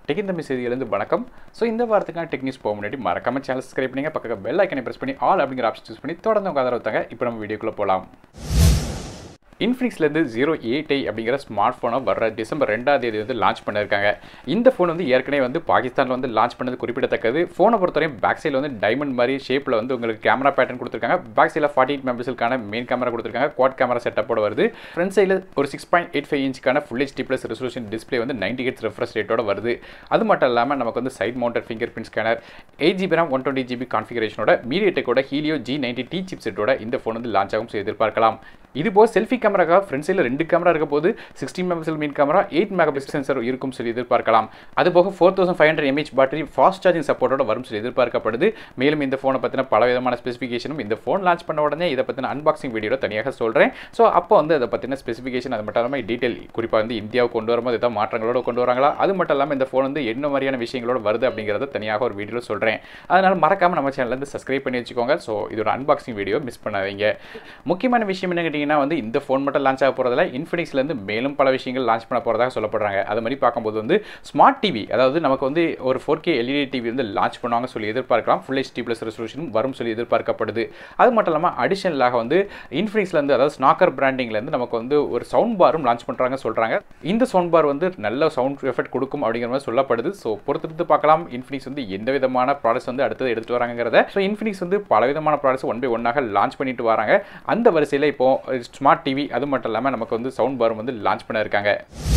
Tech இந்த செய்தியிலிருந்து வணக்கம். So இந்த வாரத்துக்கான டெக் நியூஸ் போக முன்னாடி மறக்காம சேனல் சப்ஸ்கிரைப் பண்ணுங்க, பக்கத்தில் பெல் ஐக்கனை பிரஸ் பண்ணி ஆல் அப்படிங்கிற ஆப்ஷன் சூஸ் பண்ணி தொடர்ந்து உங்க ஆதரவு தாங்க. இப்போ நம்ம வீடியோக்குள்ள போகலாம். இன்ஃபினிக்ஸ்லேருந்து V20 அப்படிங்கிற ஸ்மார்ட் ஃபோனை வர டிசம்பர் 2ஆம் தேதி வந்து லான்ச் பண்ணியிருக்காங்க. இந்த ஃபோன் வந்து ஏற்கனவே வந்து பாகிஸ்தானில் வந்து லான்ச் பண்ணது குறிப்பிடத்தக்கது. ஃபோனை பொறுத்தவரையும் பேக் சைடில் வந்து டைமண்ட் மாதிரி ஷேப்பில் வந்து உங்களுக்கு கேமரா பேட்டர்ன் கொடுத்துருக்காங்க. பேக் சைடில் 48 மெகாபிக்சலுக்கான மெயின் கேமரா கொடுத்துருக்காங்க. குவாட் கேமரா செட்டப்போட வருது. ஃப்ரண்ட் சைடில் ஒரு 6.85 இன்ச்சுக்கான full HD plus resolution display வந்து 90 Hz ரெஃப்ரெஷ் ரேட்டோட வருது. அது மட்டும் இல்லாமல் நமக்கு வந்து side mounted finger print scanner, 8GB RAM 120GB கான்ஃபிகரேஷனோட மீடியாடெக்கோட ஹீலியோ G90T சிப்செட்டோட இந்த ஃபோன் வந்து லான்ச் ஆகும் எதிர்பார்க்கலாம். இது போக செல்ஃபி கேமராக்காக ஃப்ரண்ட் சைடில் 2 கேமரா இருக்க போது 16 megapixel main camera, 8 megapixel sensor இருக்கும் சொல்லி எதிர்பார்க்கலாம். அதுபோக 4500 mAh பேட்டரி ஃபாஸ்ட் சார்ஜிங் சப்போர்ட்டோட வரும் சொல்லி எதிர்பார்க்கப்படுது. மேலும் இந்த ஃபோனை பற்றின பல விதமான ஸ்பெசிஃபிகேஷனும் இந்த ஃபோன் லான்ச் பண்ண உடனே இதை பற்றின அன்பாக்சிங் வீடியோ தனியாக சொல்கிறேன். ஸோ அப்போ வந்து அதை பற்றின ஸ்பெசிஃபிகேஷன் அது மட்டும் இல்லாமல் டீட்டெயில் குறிப்பாக வந்து இந்தியாவுக்கு கொண்டு வரும்போது ஏதாவது மாற்றங்களோட கொண்டு வராங்களா, அது மட்டும் இல்லாமல் இந்த ஃபோன் வந்து என்ன மாதிரியான விஷயங்களோட வருது அப்படிங்கிறத தனியாக ஒரு வீடியோவில் சொல்கிறேன். அதனால் மறக்காமல் நம்ம சேனலில் வந்து சப்ஸ்கிரைப் பண்ணி வச்சுக்கோங்க. ஸோ இதோட அன்பாக்சிங் வீடியோ மிஸ் பண்ணாதீங்க. முக்கியமான விஷயம் என்ன கேட்டிங்கன்னா வந்து இந்த ஃபோன் மட்டும் லான்ச் ஆக போகிறதில்ல, இன்ஃபினிக்ஸ்லேருந்து மேலும் பல விஷயங்கள் லான்ச் பண்ண போகிறதாக சொல்லப்படுறாங்க. அது மாதிரி பார்க்கும்போது வந்து ஸ்மார்ட் டிவி, அதாவது நமக்கு வந்து ஒரு 4K LED டிவி வந்து லான்ச் பண்ணுவாங்க சொல்லி எதிர்பார்க்கலாம். ஃபுல் HD ப்ளஸ் ரெசல்யூஷனும் வரும் சொல்லி எதிர்பார்க்கப்படுது. அது மட்டும் இல்லாமல் அடிஷனலாக வந்து இன்ஃபினிக்ஸ்லேருந்து, அதாவது ஸ்நாக்கர் பிராண்டிங்லேருந்து நமக்கு வந்து ஒரு சவுண்ட் பாரும் லான்ச் பண்ணுறாங்க சொல்கிறாங்க. இந்த சவுண்ட் பார் வந்து நல்ல சவுண்ட் எஃபெக்ட் கொடுக்கும் அப்படிங்கிற மாதிரி சொல்லப்படுது. ஸோ பொறுத்திருந்து பார்க்கலாம் இன்ஃபினிக்ஸ் வந்து எந்த விதமான ப்ராடக்ட்ஸ் வந்து அடுத்தது எடுத்துகிட்டு வராங்கிறத. ஸோ இன்ஃபினிக்ஸ் வந்து பல விதமான ப்ராடக்ட்ஸ் ஒன் பை ஒன்னாக லான்ச் பண்ணிட்டு வராங்க. அந்த வரிசையில் இப்போ ஸ்மார்ட் டிவி அது மட்டும் இல்லாமல் நமக்கு வந்து சவுண்ட் பாரும் வந்து லான்ச் பண்ண இருக்காங்க.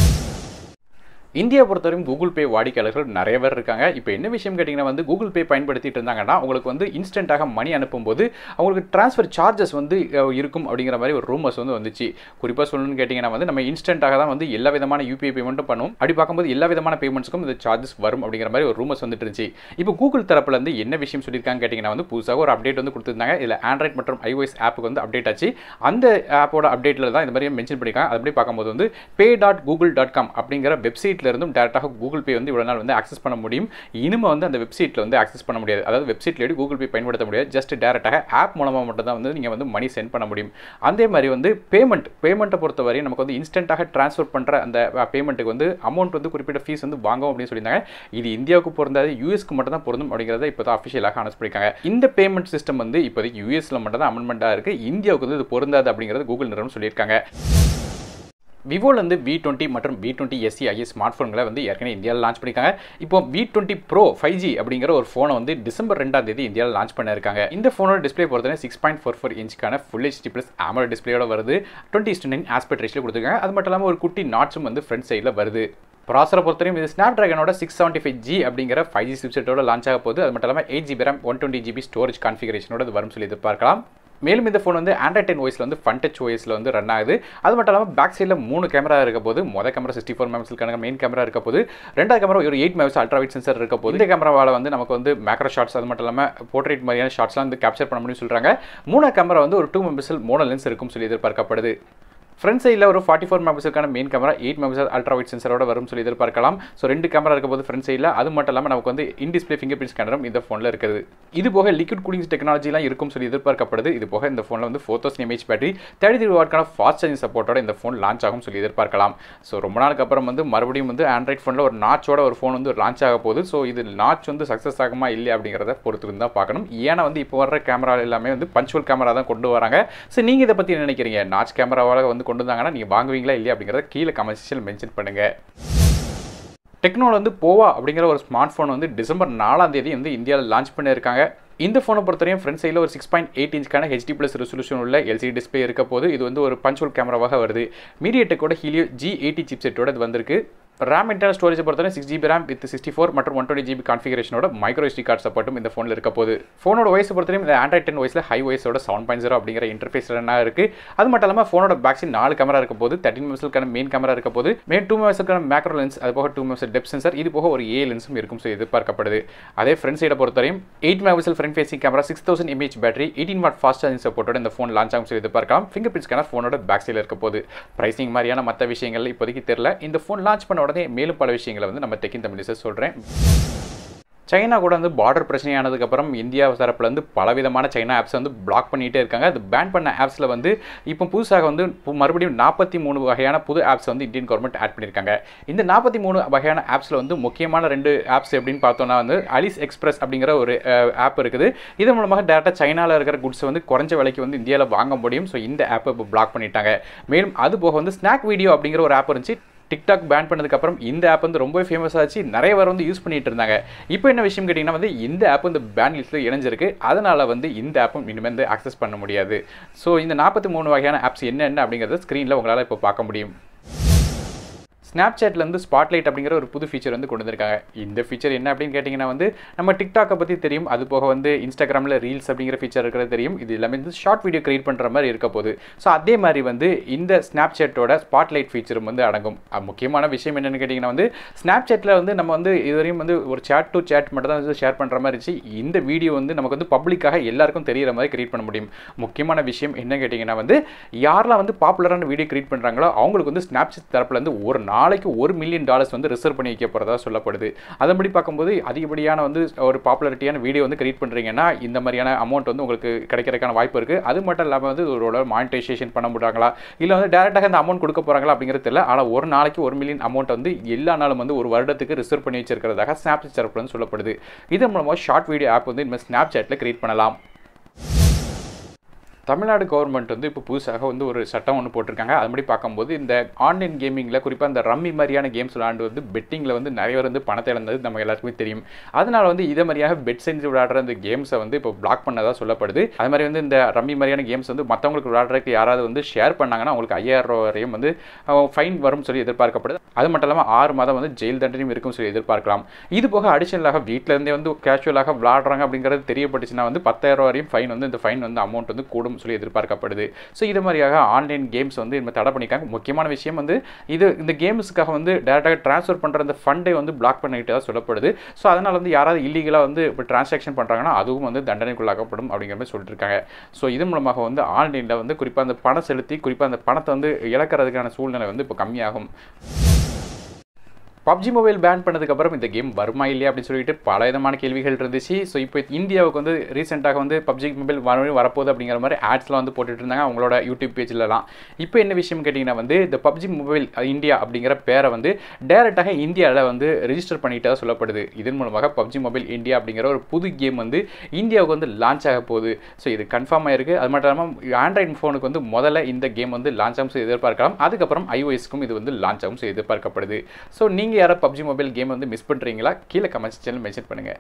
இந்தியா பொறுத்தவரைக்கும் கூகுள் பே வாடிக்கையாளர்கள் நிறைய பேர் இருக்காங்க. இப்போ என்ன விஷயம் கேட்டிங்கன்னா வந்து கூகுள் பே பயன்படுத்திட்டு இருந்தாங்கன்னா உங்களுக்கு வந்து இன்ஸ்டன்ட்டாக மணி அனுப்பும்போது அவங்களுக்கு ட்ரான்ஸ்ஃபர் சார்ஜஸ் வந்து இருக்கும் அப்படிங்கிற மாதிரி ஒரு ரூமர்ஸ் வந்து வந்துச்சு. குறிப்பாக சொல்லணும்னு கேட்டிங்கன்னா வந்து நம்ம இன்ஸ்டன்ட்டாக தான் வந்து எல்லா விதமான UPI பேமெண்ட்டும் பண்ணுவோம். அப்படி பார்க்கும்போது எல்லா விதமான பேமெண்ட்ஸுக்கும் இந்த சார்ஜஸ் வரும் அப்படிங்கிற மாதிரி ஒரு ரூமர்ஸ் வந்துட்டு இருந்துச்சு. இப்போ கூகுள் தரப்புல இருந்து என்ன விஷயம் சொல்லியிருக்காங்க கேட்டிங்கன்னா வந்து புதுசாக ஒரு அப்டேட் வந்து கொடுத்துருந்தாங்க. இதில் ஆண்ட்ராய்ட் மற்றும் iOS ஆப்புக்கு வந்து அப்டேட் ஆச்சு. அந்த ஆப்போட அப்டேட்டில் தான் இந்த மாதிரி மென்ஷன் பண்ணியிருக்காங்க. அப்படி பார்க்கும்போது வந்து pay.google.com அப்படிங்கிற வெப்சைட் இருந்தும் டேரக்டாக கூகுள் பே வந்து இவ்வளவு நாள் வந்து ஆக்சஸ் பண்ண முடியும். இனிமே வந்து அந்த வெப்சைட்ல வந்து ஆக்சஸ் பண்ண முடியாது. அதாவது வெப்சைட்ல கூகுள் பே பயன்படுத்த முடியாது. ஜஸ்ட் டேரக்டாக ஆப் மூலமா மட்டும் தான் வந்து நீங்க வந்து மணி சென்ட் பண்ண முடியும். அதே மாதிரி வந்து பேமெண்ட்டை பொறுத்தவரை நமக்கு வந்து இன்ஸ்டன்ட்டாக ட்ரான்ஸ்ஃபர் பண்ற அந்த பேமெண்ட்டுக்கு வந்து அமௌண்ட் வந்து குறிப்பிட்ட ஃபீஸ் வந்து வாங்கும் அப்படின்னு சொல்லியிருந்தாங்க. இது இந்தியாவுக்கு பொருந்தாது, யூஎஸ்க்கு மட்டும் தான் பொருந்தும் அப்படிங்கிறத இப்போ தான் அஃபிஷியலாக அனௌன்ஸ் பண்ணிருக்காங்க. இந்த பேமெண்ட் சிஸ்டம் வந்து இப்போதைக்கு யூஎஸ்ல மட்டும் தான் அமெண்ட்மெண்ட்டாக இருக்கு. இந்தியாவுக்கு வந்து இது பொருந்தாது அப்படிங்கிறது கூகுள் நிறுவனம் சொல்லியிருக்காங்க. விவோலேருந்து V20 மற்றும் V20 SE ஆகிய ஸ்மார்ட் ஃபோன்களை வந்து ஏற்கனவே இந்தியாவில் லான்ச் பண்ணியிருக்காங்க. இப்போ V20 Pro 5G அப்படிங்கிற ஒரு ஃபோனை வந்து டிசம்பர் 2ஆம் தேதி இந்தியாவில் லான்ச் பண்ணியிருக்காங்க. இந்த ஃபோனோட டிஸ்பிளே பொறுத்தவரை 6.44 இன்ச்சுக்கான ஃபுல் HD ப்ளஸ் AMOLED டிஸ்பிளேயோட வருது. 20:9 ஆஸ்பெக்ட் ரேஷியோல கொடுத்துருக்காங்க. அது மட்டும் இல்லாமல் ஒரு குட்டி நாட்ஸும் வந்து ஃப்ரண்ட் சைடில் வருது. ப்ராசரை பொறுத்தவரையும் இது ஸ்னாப்டிராகனோட 675G அப்படிங்கிற 5G சிப்செட்டோட லான்ச் ஆக போகுது. அது மட்டும் இல்லாமல் 8GB RAM 120GB ஸ்டோரேஜ் கான்ஃபிகரேஷனோட இது வரும் சொல்லி எதிர்பார்க்கலாம். மேலும் இந்த ஃபோன் வந்து ஆண்ட்ராய்ட் 10 OSல வந்து ஃபன் டச் OSல வந்து ரன் ஆகுது. அது மட்டும் இல்லாமல் பேக் சைடில் 3 கேமரா இருக்க போது. மொதல் கேமரா 64 மெகாபிக்சலுக்கான மெயின் கேமரா இருக்க போது. ரெண்டாவது கேமரா ஒரு 8 மெகாபிக்சல் அல்ட்ரா வைட் சென்சர் இருக்க போது. இந்த கேமராவால் வந்து நமக்கு வந்து மேக்ரோ ஷாட்ஸ் அது மட்டும் இல்லாமல் போர்ட்ரேட் மாதிரியான ஷாட்ஸ்லாம் வந்து கேப்சர் பண்ண முடியும்னு சொல்கிறாங்க. 3 கேமரா வந்து ஒரு 2 மெகாபிக்சல் மோனோ லென்ஸ் இருக்கும் சொல்லி எதிர்பார்க்கப்படுது. ஃப்ரண்ட் சைடில் ஒரு 44 மெகாபிக்சலுக்கான main camera, 8 megapixel ultra wide சென்சரோட வரும் சொல்லி எதிர்பார்க்கலாம். ஸோ 2 கேமரா இருக்க போது ஃப்ரண்ட் சைடில். அது மட்டும் இல்லாமல் நமக்கு வந்து இன் டிஸ்பிளே ஃபிங்கர் பிரிண்ட் ஸ்கேனரும் இந்த ஃபோனில் இருக்குது. இது போக லிக்விட் கூலிங் டெக்னாலஜிலாம் இருக்கும் சொல்லி எதிர்பார்க்கப்படுது. இது போக இந்த ஃபோனில் வந்து 4000 mAh பேட்டரி, 33 வாட்க்கான ஃபாஸ்ட் சார்ஜிங் சப்போர்ட்டோட இந்த ஃபோன் லான்ச் ஆகும் சொல்லி எதிர்பார்க்கலாம். ஸோ ரொம்ப நாளுக்கு அப்புறம் வந்து மறுபடியும் வந்து ஆண்ட்ராய்ட் ஃபோனில் ஒரு நாச்சோட ஒரு ஃபோன் வந்து லான்ச் ஆக போகுது. ஸோ இது நாச் வந்து சக்ஸஸ் ஆகுமா இல்லையா அப்படிங்கிறத பொறுத்து தான் பார்க்கணும். ஏன்னா வந்து இப்போ வர கேமரா எல்லாமே வந்து பஞ்சுவல் கேமரா தான் கொண்டு வராங்க. ஸோ நீங்கள் இதை பற்றி நினைக்கிறீங்க? நாச் கேமராவால் வந்து கொண்டு வந்தாங்கன்னா நீங்கள் வாங்குவீங்களா இல்லையா அப்படிங்கிறத கீழே கமெண்ட் செக்ஷனில் மென்ஷன் பண்ணுங்க. டெக்னோல வந்து போவா அப்படிங்கிற ஒரு ஸ்மார்ட் ஃபோன் வந்து டிசம்பர் 4ஆம் தேதி வந்து இந்தியாவில் லான்ச் பண்ணியிருக்காங்க. இந்த ஃபோனை பொறுத்தவரையும் ஃப்ரண்ட் சைடில் ஒரு 6.8 இன்ச்சுக்கான HD ப்ளஸ் ரெசல்யூஷன் உள்ள LCD டிஸ்பிளே இருக்க போது. இது வந்து ஒரு பஞ்சுவல் கேமராவாக வருது. மீடியாடெக்கோட ஹீலியோ G80 சிப்செட்டோட இது வந்திருக்கு. RAM இன்டர்னல் ஸ்டோரேஜ் பொறுத்தவரை 6GB RAM வித் 64 மற்றும் 120GB கான்ஃபிகரேஷனோட மைக்ரோ SD கார்டு சப்போர்ட்டும் இந்த ஃபோனில் இருக்க போது. ஃபோனோட OS பொறுத்தவரையும் இந்த ஆண்ட்ராய்ட் 10 OSல ஹை OSோட 7.0 அப்படிங்கிற இன்டர்ஃபேஸ் ரன்னாக இருக்குது. அது மட்டும் இல்லாமல் ஃபோனோட பேக் சைட் 4 கேமரா இருக்க போது. 13 மெகாபிக்சலுக்கான மெயின் கேமரா இருக்க போது. 2 மெகாபிக்சலுக்கான மேக்ரோ லென்ஸ், அது போக 2 மெகாபிக்சல் டெப்த் சென்சர், இது போக ஒரு A லென்ஸும் இருக்கும் சொல்லி எதிர்பார்க்கப்படுது. அதே ஃப்ரண்ட் சைடை பொறுத்தவரையும் 8 megapixel front facing camera, 6000 mAh battery, 18 watt fast charging சப்போர்ட்டோட இந்த ஃபோன் லான்ச் ஆகும் சொல்லி எதிர்பார்க்கலாம். ஃபிங்கர் பிரிண்ட் ஸ்கேனர் ஃபோனோட பேக் சைடில் இருக்க போது. பிரைசிங் மாதிரியான மற்ற விஷயங்கள் இப்போதைக்கு தெரியல. இந்த ஃபோன் லான்ச் பண்ண உடனே மேலும் பல விஷயங்களை வந்து நம்ம டெக் இன் தமிழ் சொல்கிறேன். சைனா கூட வந்து பார்டர் பிரச்சனையானதுக்கப்புறம் இந்தியா தரப்புல வந்து பலவிதமான சைனா ஆப்ஸ் வந்து பிளாக் பண்ணிகிட்டே இருக்காங்க. அது பேன் பண்ண ஆப்ஸில் வந்து இப்போ புதுசாக வந்து மறுபடியும் 43 வகையான புது ஆப்ஸ் வந்து இந்தியன் கவர்மெண்ட் ஆட் பண்ணியிருக்காங்க. இந்த 43 வகையான ஆப்ஸில் வந்து முக்கியமான 2 ஆப்ஸ் எப்படின்னு பார்த்தோம்னா வந்து அலிஸ் எக்ஸ்பிரஸ் அப்படிங்கிற ஒரு ஆப் இருக்குது. இதன் மூலமாக டேரெக்டாக சைனாவில் இருக்கிற குட்ஸ் வந்து குறைஞ்ச விலைக்கு வந்து இந்தியாவில் வாங்க முடியும். ஸோ இந்த ஆப்பை இப்போ பிளாக் பண்ணிட்டாங்க. மேலும் அது போக வந்து ஸ்நாக் வீடியோ அப்படிங்கிற ஒரு ஆப் இருந்துச்சு. டிக்டாக் பேன் பண்ணதுக்கப்புறம் இந்த ஆப் வந்து ரொம்ப ஃபேமஸ் ஆச்சு. நிறைய பேர் வந்து யூஸ் பண்ணிட்டு இருந்தாங்க. இப்போ என்ன விஷயம் கேட்டிங்கன்னா வந்து இந்த ஆப் இந்த பேன் லிஸ்ட்டில் இணைஞ்சிருக்கு. அதனால் வந்து இந்த ஆப்பும் இனிமேல் வந்து ஆக்சஸ் பண்ண முடியாது. ஸோ இந்த 43 வகையான ஆப்ஸ் என்னென்ன அப்படிங்கிறத ஸ்க்ரீனில் உங்களால் இப்போ பார்க்க முடியும். ஸ்னாப்சாட்லேருந்து ஸ்பாட்லைட் அப்படிங்கிற ஒரு புது ஃபீச்சர் வந்து கொண்டு வந்திருக்காங்க. இந்த ஃபீச்சர் என்ன அப்படின்னு கேட்டிங்கன்னா வந்து நம்ம டிக்டாக்கை பற்றி தெரியும். அது போக வந்து இன்ஸ்டாகிராமில் ரீல்ஸ் அப்படிங்கிற ஃபீச்சர் இருக்கிறது தெரியும். இது எல்லாமே வந்து ஷார்ட் வீடியோ கிரியேட் பண்ணுற மாதிரி இருக்க போகுது. ஸோ அதே மாதிரி வந்து இந்த ஸ்னாப்சாட்டோட ஸ்பாட்லைட் ஃபீச்சரும் வந்து அடங்கும். முக்கியமான விஷயம் என்னென்னு கேட்டிங்கன்னா வந்து ஸ்னாப்சாட்டில் வந்து நம்ம வந்து இதுவரையும் வந்து ஒரு சேட் டு சேட் மட்டும் தான் வந்து ஷேர் பண்ணுற மாதிரி இருந்துச்சு. இந்த வீடியோ வந்து நமக்கு வந்து பப்ளிக்காக எல்லாருக்கும் தெரிகிற மாதிரி கிரியேட் பண்ண முடியும். முக்கியமான விஷயம் என்ன கேட்டிங்கன்னா வந்து யாரெல்லாம் வந்து பாப்புலரான வீடியோ கிரியேட் பண்ணுறாங்களோ அவங்களுக்கு வந்து ஸ்னாப்சாட் தரப்புலேருந்து ஒரு நாளைக்கு $1 மில்லியன் வந்து ரிசர்வ் பண்ணி வைக்க போகிறதா சொல்லப்படுது. அதன்படி பார்க்கும்போது அதிகப்படியான வந்து ஒரு பாப்புலாரிட்டியான வீடியோ வந்து கிரியேட் பண்ணுறீங்கன்னா இந்த மாதிரியான அமௌண்ட் வந்து உங்களுக்கு கிடைக்கிறதுக்கான வாய்ப்பு இருக்குது. அது மட்டும் இல்லாமல் வந்து ஒரு மானிட்டைசேஷன் பண்ண முடியாங்களா இல்லை வந்து டேரெக்டாக இந்த அமௌண்ட் கொடுக்க போகிறாங்களா அப்படிங்கிறது தெரியல. ஆனால் ஒரு நாளைக்கு $1 மில்லியன் அமௌண்ட் வந்து எல்லா நாளும் வந்து ஒரு வருடத்துக்கு ரிசர்வ் பண்ணி வச்சிருக்கிறதாக ஸ்னாப்சாட் தரப்புல சொல்லப்படுது. இதன் மூலமாக ஷார்ட் வீடியோ ஆப் வந்து இனிமேல் ஸ்னாப்சாட்டில் கிரியேட் பண்ணலாம். தமிழ்நாடு கவர்மெண்ட் வந்து இப்போ புதுசாக வந்து ஒரு சட்டம் ஒன்று போட்டிருக்காங்க. அதுபடி பார்க்கும்போது இந்த ஆன்லைன் கேமிங்கில் குறிப்பாக இந்த ரம்மி மாதிரியான கேம்ஸ் விளையாண்டு வந்து பெட்டிங்கில் வந்து நிறைய பேர் வந்து பணத்தை இழந்தது நம்ம எல்லாருக்குமே தெரியும். அதனால் வந்து இதே மாதிரியாக பெட் செஞ்சு விளையாடுற இந்த கேம்ஸை வந்து இப்போ பிளாக் பண்ணதாக சொல்லப்படுது. அது மாதிரி வந்து இந்த ரம்மி மாதிரியான கேம்ஸ் வந்து மற்றவங்களுக்கு விளையாடுறதுக்கு யாராவது வந்து ஷேர் பண்ணாங்கன்னா அவங்களுக்கு $5000 வரையும் வந்து ஃபைன் வரும் சொல்லி எதிர்பார்க்கப்படுது. அது மட்டும் இல்லாமல் 6 மாதம் வந்து ஜெயில் தண்டனையும் இருக்கும் சொல்லி எதிர்பார்க்கலாம். இது போக அடிஷனலாக வீட்டிலேருந்தே வந்து கேஷுவலாக விளையாடுறாங்க அப்படிங்கிறது தெரியப்பட்டுச்சுன்னா வந்து $10,000 வரையும் ஃபைன் வந்து இந்த ஃபைன் வந்து அமௌண்ட் வந்து கூடும் சொல்லி எதிர்பார்க்கப்படுது. ஸோ இது மாதிரியாக ஆன்லைன் கேம்ஸ் வந்து இனிமேல் தடை பண்ணிக்காங்க. முக்கியமான விஷயம் வந்து இந்த கேம்ஸுக்காக வந்து டேரெக்டாக ட்ரான்ஸ்ஃபர் பண்ணுற அந்த ஃபண்டை வந்து பிளாக் பண்ணிக்கிட்டு தான் சொல்லப்படுது. ஸோ அதனால் வந்து யாராவது இல்லீகலாக வந்து இப்போ டிரான்சாக்ஷன் பண்ணுறாங்கன்னா அதுவும் வந்து தண்டனைக்குள்ளாக்கப்படும் அப்படிங்கிற மாதிரி சொல்லிட்டு இருக்காங்க. ஸோ இது மூலமாக வந்து ஆன்லைனில் வந்து குறிப்பாக அந்த பணம் செலுத்தி குறிப்பாக அந்த பணத்தை வந்து இழக்கிறதுக்கான சூழ்நிலை வந்து இப்போ கம்மியாகும். பப்ஜி மொபைல் பேன் பண்ணதுக்கப்புறம் இந்த கேம் வருமா இல்லையா அப்படின்னு சொல்லிட்டு பல விதமான கேள்விகள் இருந்துச்சு. ஸோ இப்போ இந்தியாவுக்கு வந்து ரீசெண்டாக வந்து பப்ஜி மொபைல் வரப்போகுது அப்படிங்கிற மாதிரி ஆட்ஸ்லாம் வந்து போட்டுட்டு இருந்தாங்க அவங்களோட யூடியூப் பேஜ்லலாம். இப்போ என்ன விஷயம் கேட்டிங்கன்னா வந்து இந்த பப்ஜி மொபைல் இந்தியா அப்படிங்கிற பேரை வந்து டேரெக்டாக இந்தியாவில் வந்து ரெஜிஸ்டர் பண்ணிட்டதாக சொல்லப்படுது. இதன் மூலமாக பப்ஜி மொபைல் இந்தியா அப்படிங்கிற ஒரு புது கேம் வந்து இந்தியாவுக்கு வந்து லான்ச் ஆக போகுது. ஸோ இது கன்ஃபார்ம் ஆயிருக்கு. அது மட்டும் இல்லாமல் ஆண்ட்ராய்டு ஃபோனுக்கு வந்து முதல்ல இந்த கேம் வந்து லான்ச் ஆகும் சொல்லி எதிர்பார்க்கலாம். அதுக்கப்புறம் iOS-க்கும் இது வந்து லான்ச் ஆகும் சொல்லி எதிர்பார்க்கப்படுது. ஸோ நீங்கள் யாராவது பப்ஜி மொபைல் கேம் வந்து மிஸ் பண்ணுறீங்களா? கீழே கமெண்ட் செக்ஷனில் மென்ஷன் பண்ணுங்கள்.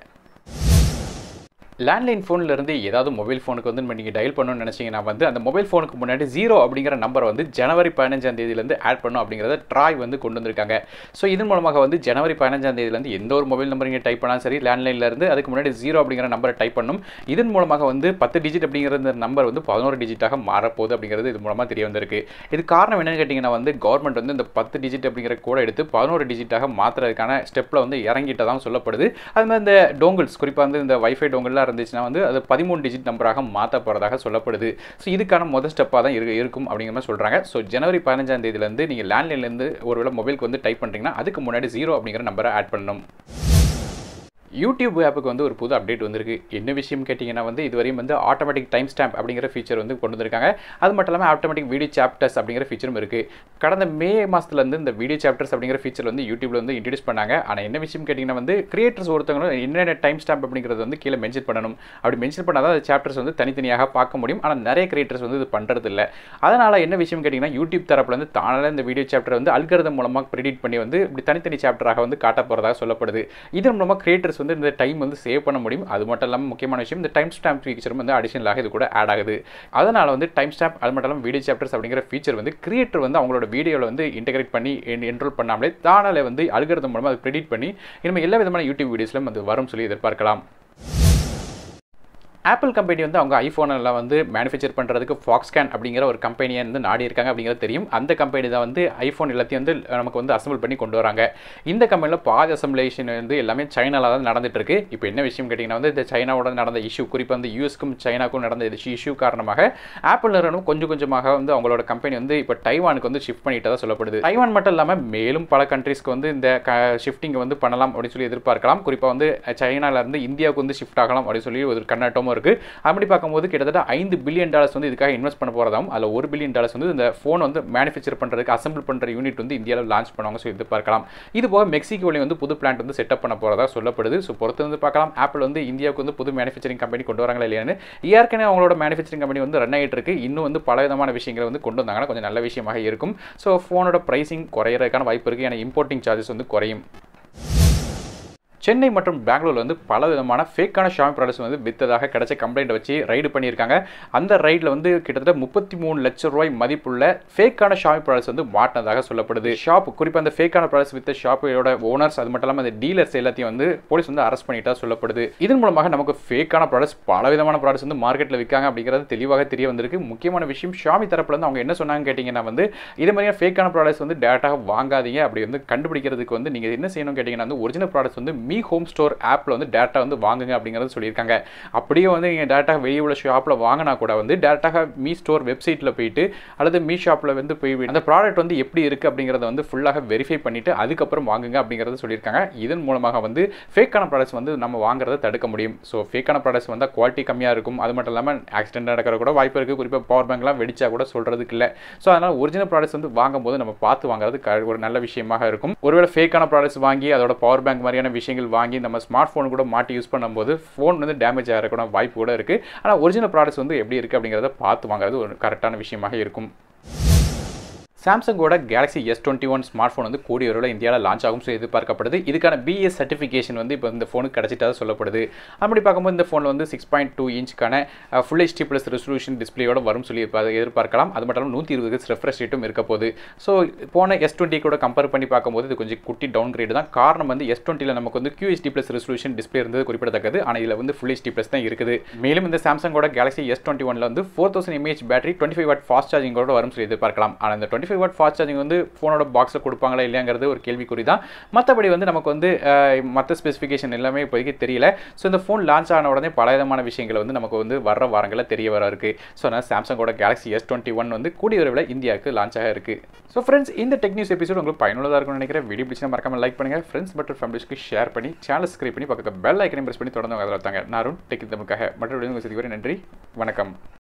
லேண்ட்லைன் ஃபோன்லேருந்து ஏதாவது மொபைல் ஃபோனுக்கு வந்து நீங்கள் டயல் பண்ணணும்னு நினச்சிங்கன்னா வந்து அந்த மொபைல் ஃபோனுக்கு முன்னாடி 0 அப்படிங்கிற நம்பரை வந்து ஜனவரி 15ஆம் தேதியிலேருந்து ஆட் பண்ணும் அப்படிங்கிறத ட்ராய் வந்து கொண்டு வந்திருக்காங்க. ஸோ இதன் மூலமாக வந்து ஜனவரி 15ஆம் தேதியிலேருந்து எந்த ஒரு மொபைல் நம்பர் நீங்கள் டைப் பண்ணாலும் சரி லேண்ட்லைன்லேருந்து அதுக்கு முன்னாடி 0 அப்படிங்கிற நம்பரை டைப் பண்ணும். இதன் மூலமாக வந்து 10 டிஜிட் அப்படிங்கிற இந்த நம்பர் வந்து 11 டிஜிட்டாக மாறப்போகுது அப்படிங்கிறது இது மூலமாக தெரிய வந்திருக்கு. இது காரணம் என்னென்னு கேட்டிங்கன்னா வந்து கவர்மெண்ட் வந்து இந்த 10 டிஜிட் அப்படிங்கிற கூட எடுத்து 11 டிஜிட்டாக மாற்றுறதுக்கான ஸ்டெப்பில் வந்து இறங்கிட்டதான் சொல்லப்படுது. அது மாதிரி இந்த டோங்கிள்ஸ் குறிப்பாக வந்து இந்த வைஃபை டோங்கிள்லாம் இருந்துச்சுன்னா வந்து அது 13 டிஜிட் நம்பராக மாற்ற போகிறதாக சொல்லப்படுது. ஸோ இதுக்கான முதல் ஸ்டெப்பாக தான் இருக்கும் அப்படிங்கிற மாதிரி சொல்கிறாங்க. ஸோ ஜனவரி 15ஆம் தேதியிலேருந்து நீங்கள் லேண்ட்லைன்லேருந்து ஒருவேளை மொபைலுக்கு வந்து டைப் பண்ணுறீங்கன்னா அதுக்கு முன்னாடி 0 அப்படிங்கிற நம்பரை ஆட் பண்ணணும். யூடியூப் ஆப்புக்கு வந்து ஒரு புது அப்டேட் வந்திருக்கு. என்ன விஷயம் கேட்டிங்கன்னா வந்து இதுவரையும் வந்து ஆட்டோமேட்டிக் டைம் ஸ்டாம்ப் அப்படிங்கிற ஃபீச்சர் வந்து கொண்டு வந்திருக்காங்க. அது மட்டும் இல்லாமல் ஆட்டோமேட்டிக் வீடியோ சாப்டர்ஸ் அப்படிங்கிற ஃபீச்சரும் இருக்குது. கடந்த மே மாதத்துலேருந்து இந்த வீடியோ சாப்டர்ஸ் அப்படிங்கிற ஃபீச்சர் வந்து யூடியூப்ல வந்து இன்ட்ரடியூஸ் பண்ணாங்க. ஆனால் என்ன விஷயம் கேட்டிங்கன்னா வந்து கிரியேட்டர்ஸ் ஒருத்தவங்களும் என்னென்ன டைம் ஸ்டாம்ப் அப்படிங்கிறது வந்து கீழே மென்ஷன் பண்ணணும். அப்படி மென்ஷன் பண்ணால் தான் அந்த சாப்டர்ஸ் வந்து தனித்தனியாக பார்க்க முடியும். ஆனால் நிறைய கிரியேட்டர்ஸ் வந்து இது பண்ணுறது இல்லை. அதனால் என்ன விஷயம் கேட்டிங்கன்னா யூடியூப் தரப்புல வந்து தானாக இந்த வீடியோ சாப்டர் வந்து அல்காரிதம் மூலமாக ப்ரெடிக்ட் பண்ணி வந்து இப்படி தனித்தனி சாப்டராக வந்து காட்ட போகிறதாக சொல்லப்படுது. இதன் மூலமாக கிரியேட்டர்ஸ் வந்து இந்த டைம் வந்து சேவ் பண்ண முடியும். அது மட்டும் இல்லாமல் முக்கியமான விஷயம் இந்த டைம் ஸ்டாம்ப் ஃபீச்சரும் வந்து அடிஷனலாக இது கூட ஆட் ஆகுது. அதனால் வந்து டைம் ஸ்டாம்ப் அது மட்டும் இல்லாமல் வீடியோ சாப்டர்ஸ் அப்படிங்கிற ஃபீச்சர் வந்து கிரியேட்டர் வந்து அவங்களோட வீடியோவில் வந்து இன்டெகிரேட் பண்ணி என்ரோல் பண்ணாமலே தானாலே வந்து அல்காரிதம் மூலமாக அது ப்ரெடிக்ட் பண்ணி இனிமேல் எல்லா விதமான யூடியூப் வீடியோஸ்லையும் அது வரும் சொல்லி எதிர்பார்க்கலாம். ஆப்பிள் கம்பெனி வந்து அவங்க ஐஃபோன் எல்லாம் வந்து மேனுஃபேக்சர் பண்ணுறதுக்கு ஃபாக்ஸ்கேன் அப்படிங்கிற ஒரு கம்பெனியை வந்து நாடி இருக்காங்க அப்படிங்கிறது தெரியும். அந்த கம்பெனி தான் வந்து ஐஃபோன் எல்லாத்தையும் வந்து நமக்கு வந்து அசம்பிள் பண்ணி கொண்டு வராங்க. இந்த கம்பெனியில் பாதி அசம்பிளேஷன் வந்து எல்லாமே சைனால தான் நடந்துட்டு இருக்கு. இப்போ என்ன விஷயம் கேட்டிங்கன்னா வந்து இந்த சைனாவோட நடந்த இஷ்யூ, குறிப்பாக வந்து யூஎஸ்க்கும் சைனாக்கும் நடந்த இஷ்யூ காரணமாக ஆப்பிள் நிறுவனம் கொஞ்சம் கொஞ்சமாக வந்து அவங்களோட கம்பெனி வந்து இப்போ டைவானுக்கு வந்து ஷிஃப்ட் பண்ணிட்டதா சொல்லப்படுது. டைவான் மட்டும் இல்லாமல் மேலும் பல கண்ட்ரீஸ்க்கு வந்து இந்த ஷிஃப்டிங் வந்து பண்ணலாம் அப்படின்னு சொல்லி எதிர்பார்க்கலாம். குறிப்பாக வந்து சைனாலேருந்து இந்தியாவுக்கு வந்து ஷிஃப்ட் ஆகலாம் அப்படின்னு சொல்லி ஒரு கண்ணாட்டமும் இருக்குது. அப்படி பார்க்கும்போது கிட்டத்தட்ட $5 பில்லியன் வந்து இதுக்காக இன்வெஸ்ட் பண்ண போகிறதாம். அதில் $1 பில்லியன் வந்து இந்த ஃபோன் வந்து மேனுஃபேக்சர் பண்ணுறதுக்கு அசம்பிள் பண்ணுற யூனிட் வந்து இந்தியாவில் லான்ச் பண்ணுவாங்க. ஸோ எதிர்பார்க்கலாம். இது போக மெக்சிகோவில் வந்து புது பிளான்ட் வந்து செட்டப் பண்ண போகிறதா சொல்லப்படுது. ஸோ பொறுத்து வந்து பார்க்கலாம் ஆப்பிள் வந்து இந்தியாவுக்கு வந்து புது மேனுஃபேக்சரிங் கம்பெனி கொண்டு வராங்களா இல்லையான்னு. ஏற்கனவே அவங்களோட மேனுஃபேக்சரிங் கம்பெனி வந்து ரன் ஆகிட்டு இருக்கு. இன்னும் வந்து பல விதமான விஷயங்களை வந்து கொண்டு வந்தாங்கன்னா கொஞ்சம் நல்ல விஷயமாக இருக்கும். ஸோ ஃபோனோட ப்ரைசிங் குறையிறதுக்கான வாய்ப்பு இருக்குது. ஏன்னா இம்போர்ட்டிங் சார்ஜஸ் வந்து குறையும். சென்னை மற்றும் பெங்களூர் வந்து பல விதமான ஃபேக்கான ஷாமி ப்ராடக்ட்ஸ் வந்து விற்றதாக கிடைச்ச கம்ப்ளைண்ட் வச்சு ரைடு பண்ணியிருக்காங்க. அந்த ரைடில் வந்து கிட்டத்தட்ட 33 லட்சம் ரூபாய் மதிப்புள்ள ஃபேக்கான ஷாமி ப்ராடக்ட்ஸ் வந்து மாட்டினதாக சொல்லப்படுது. ஷாப் குறிப்பாக அந்த ஃபேக்கான ப்ராடக்ட்ஸ் வித்த ஷாப்போட ஓனர்ஸ் அது மட்டும் இல்லாமல் அந்த டீலர்ஸ் எல்லாத்தையும் வந்து போலீஸ் வந்து அரெஸ்ட் பண்ணிட்டா சொல்லப்படுது. இதன் மூலமாக நமக்கு ஃபேக்கான ப்ராடக்ட்ஸ் பல விதமான ப்ராடக்ட்ஸ் வந்து மார்க்கெட்டில் விற்காங்க அப்படிங்கிறது தெளிவாக தெரிய வந்திருக்கு. முக்கியமான விஷயம் ஷாமி தரப்புல வந்து அவங்க என்ன சொன்னாங்க கேட்டிங்கன்னா வந்து இதே மாதிரியான ஃபேக்கான ப்ராடக்ட்ஸ் வந்து டேரெக்டாக வாங்காதீங்க. அப்படி வந்து கண்டுபிடிக்கிறதுக்கு வந்து நீங்கள் என்ன செய்யணும் கேட்டிங்கன்னா வந்து ஒரிஜினல் ப்ராடக்ட்ஸ் வந்து மீ ஹோம் ஸ்டோர் ஆப்பில் வந்து டேட்டா வந்து வாங்குங்க அப்படிங்கிறது சொல்லியிருக்காங்க. அப்படியே வந்து நீங்கள் டேட்டா வெளியே உள்ள ஷாப்பில் வாங்கினா கூட வந்து டேரெக்டாக மீ ஸ்டோர் வெப்சைட்டில் போயிட்டு அல்லது மீ ஷாப்பில் வந்து போய் அந்த ப்ராடக்ட் வந்து எப்படி இருக்குது அப்படிங்கிறத வந்து ஃபுல்லாக வெரிஃபை பண்ணிவிட்டு அதுக்கப்புறம் வாங்குங்க அப்படிங்கிறத சொல்லியிருக்காங்க. இதன் மூலமாக வந்து ஃபேக்கான ப்ராடக்ட்ஸ் வந்து நம்ம வாங்குறதை தடுக்க முடியும். ஸோ ஃபேக்கான ப்ராடக்ட்ஸ் வந்து குவாலிட்டி கம்மியாக இருக்கும். அது மட்டும் இல்லாமல் ஆக்சிடென்ட் நடக்கிற கூட வாய்ப்பு இருக்குது. குறிப்பாக பவர் பேங்க்லாம் வெடிச்சா கூட சொல்கிறதுக்கு இல்லை. ஸோ அதனால் ஒரிஜினல் ப்ராடக்ட்ஸ் வந்து வாங்கும்போது நம்ம பார்த்து வாங்குறது ஒரு நல்ல விஷயமாக இருக்கும். ஒருவேளை ஃபேக்கான ப்ராடக்ட்ஸ் வாங்கி அதோட பவர் பேங்க் மாதிரியான விஷயங்கள் வாங்கி நம்ம ஸ்மார்ட் ஃபோன் கூட மாட்டி யூஸ் பண்ணும்போது ஃபோன் வந்து டேமேஜ் ஆகிறதுக்கான வாய்ப்பு கூட இருக்குது. ஆனால் ஒரிஜினல் ப்ராடக்ட்ஸ் வந்து எப்படி இருக்குது அப்படிங்கிறத பார்த்து வாங்குறது ஒரு கரெக்டான விஷயமாக இருக்கும். சாம்சங்கோட கேலக்ஸி S21 ஸ்மார்ட் ஃபோன் வந்து கூடிய விரைவில் இந்தியாவில் லான்ச் ஆகும் எதிர்பார்க்கப்படுது. இதுக்கான BS சர்டிஃபிகேஷன் வந்து இப்போ இந்த ஃபோனுக்கு கிடைச்சிட்டதாக சொல்லப்படுது. அப்படி பார்க்கும்போது இந்த ஃபோனில் வந்து 6.2 இன்ச்சுக்கான ஃபுல் HD ப்ளஸ் ரெசல்யூஷன் டிஸ்பிளேயோட வரும் சொல்லி எதிர்பார்க்கலாம். அது மட்டும் இல்லாமல் 120 Hz ரெஃப்ரெஷ் ரேட்டும் இருக்க போகுது. ஸோ போன S20 கூட கம்பேர் பண்ணி பார்க்கும்போது இது கொஞ்சம் குட்டி டவுன் கிரேட் தான். காரணம் வந்து S20ல் நமக்கு வந்து QHD ப்ளஸ் ரெசல்யூஷன் டிஸ்பிளே இருந்தது குறிப்பிடத்தக்கது. ஆனால் இதில் வந்து ஃபுல் HD ப்ளஸ் தான் இருக்குது. மேலும் இந்த சாம்சங்கோட கேலக்ஸி S21ல் வந்து 4000 mAh பேட்டரி 25 வாட் ஃபாஸ்ட் சார்ஜிங்கோட வரும் சொல்லி எதிர்பார்க்கலாம். ஆனால் இந்த 25 வாட் ஃபாஸ்ட் சார்ஜிங் வந்து ஃபோனோட பாக்ஸில் கொடுப்பாங்களா இல்லையாங்கிறது ஒரு கேள்விக்குறி தான். மற்றபடி வந்து நமக்கு வந்து மற்ற ஸ்பெசிஃபிகேஷன் எல்லாமே இப்போதைக்கு தெரியல. ஸோ இந்த ஃபோன் லான்ச் ஆன உடனே பல விதமான விஷயங்கள் வந்து நமக்கு வந்து வர வாரங்களில் தெரிய வர இருக்குது. ஸோ அதனால் சாம்சங்கோட கேலக்ஸி S21 வந்து கூடிய விரைவில் இந்தியாவுக்கு லான்ச் ஆக இருக்குது. ஸோ ஃப்ரெண்ட்ஸ் இந்த டெக் நியூஸ் எபிசோட் உங்களுக்கு பயனுள்ளதாக இருக்கும்னு நினைக்கிறேன். வீடியோ பிடிச்சா மறக்காமல் லைக் பண்ணுங்கள். ஃப்ரெண்ட்ஸ் மற்றும் ஃபேமிலிஸ்க்கு ஷேர் பண்ணி சேனல் சப்ஸ்கிரைப் பண்ணி பக்கத்தில் பெல் ஐக்கனையும் பிரஸ் பண்ணி தொடர்ந்து அதில் தாங்க. நான் டெக் தமிழுக்காக மற்ற வீடியோ நன்றி, வணக்கம்.